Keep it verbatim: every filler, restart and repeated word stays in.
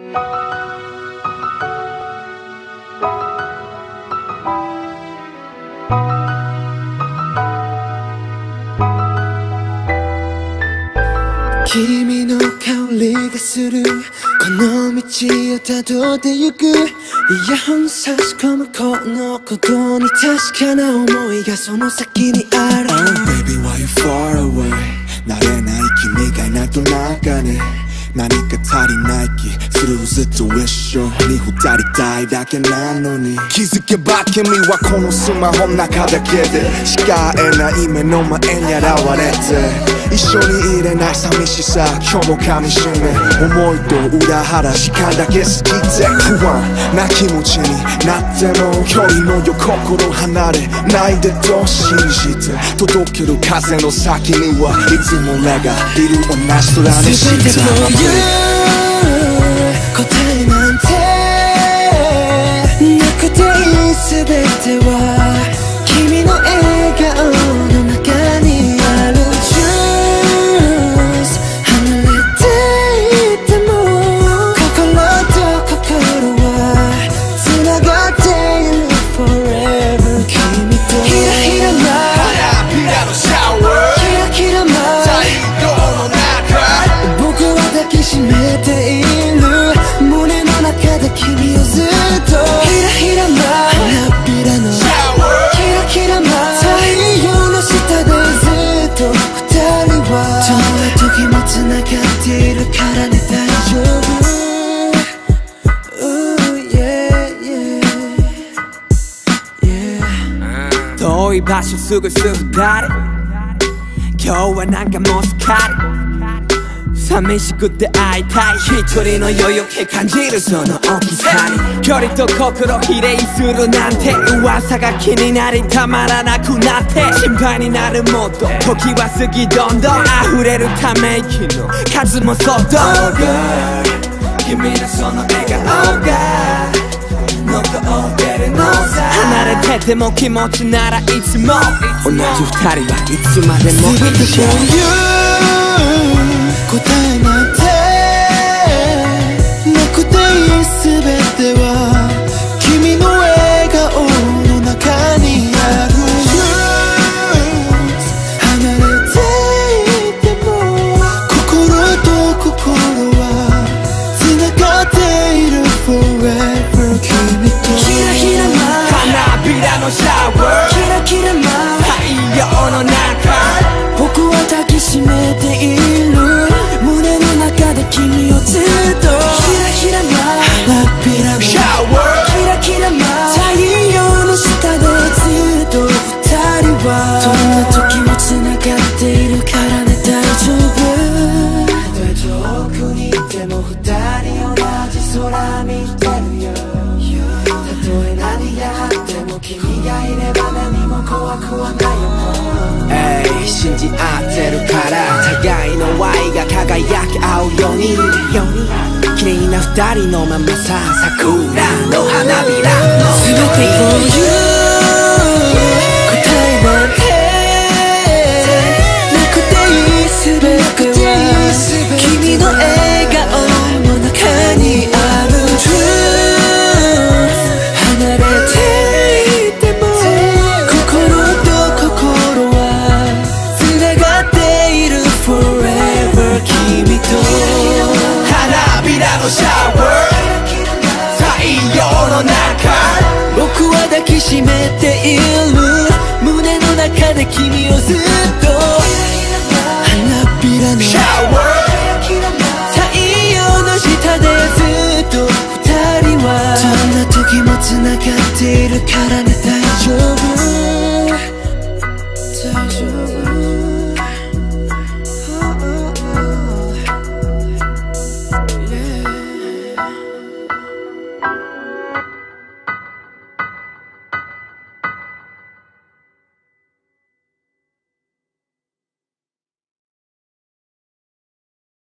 君の香りがするこの道をたどってゆくイヤホン差し込むこのことに確かな思いがその先にある Oh baby why you far away 慣れない君がいないと中に何か足りない気するずっと一緒に二人たいだけなのに気づけば君はこのスマホの中だけでしか会えない目の前に現れて一緒にいれない寂しさ今日も噛みしめ思いと裏腹時間だけ過ぎて不安な気持ちになっても距離のよ心離れないでと信じて届ける風の先にはいつも俺がいる同じ空にして答えなんてなくていい全ては君の笑顔の中にある Just 離れていても心と心は繋がっている Forever 君とひらひらな花びらのシャワーキラキラな太陽の中僕は抱きしめている胸の中で君をずっとひらひらな花びらのキラキラな太陽の下でずっと二人はどんな時も繋がっているからね大丈夫 Ooh, yeah, yeah, yeah. 遠い場所すぐすぐ二人今日はなんかもうすっかり寂しくて会いたい一人の余裕気感じるその大きさに距離と心比例するなんて噂が気になりたまらなくなって心配になるもっと時は過ぎどんどん溢れるため息の数もそっと Oh girl 君のその笑顔が残ってるのさ離れてても気持ちならいつも同じ二人はいつまでも一緒答えなんてなくていい全ては君の笑顔の中にある 離れていても心と心は繋がっている Forever 君とひらひらな花びらのシャワーキラキラな太陽の中僕は抱きしめている胸の中で君をずっとひらひらな花びらのシャワーキラキラな太陽の下でずっと二人はどんな時も繋がっているからね大丈夫たとえ遠くにいても二人同じ空見てるよたとえ何があっても君がいれば何も怖くはないよ信じ合ってるから互いの愛が輝き合うように綺麗な二人のままさ桜の花びらの全て For you 答えなんてなくていい全ては君の笑顔の中にある Truth 離れていても心と心は繋がっている Forever 君と花びらのシャワー太陽の中僕は抱きしめている胸の中で君をずっと花びらのシャワー太陽の下でずっと二人はどんな時も繋がっているからね大丈夫